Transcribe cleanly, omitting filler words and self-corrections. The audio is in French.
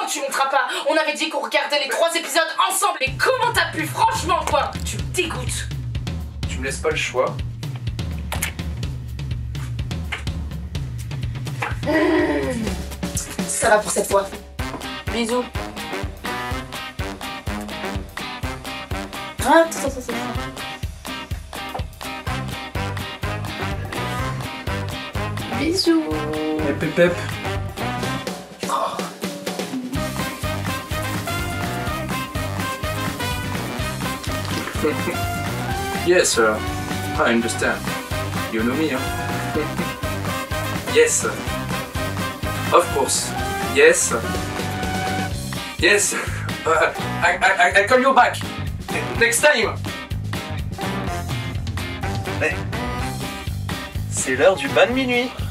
tu monteras pas? On avait dit qu'on regardait les 3 épisodes ensemble. Et comment t'as pu, franchement, quoi? Tu me dégoûtes. Tu me laisses pas le choix. Ça va pour cette fois. Bisous. Ah, attends. Bisous. Pep. Yes, I understand. You know me, huh? Yes. Of course. Yes. Yes. I call you back. Next time. C'est l'heure du bain de minuit.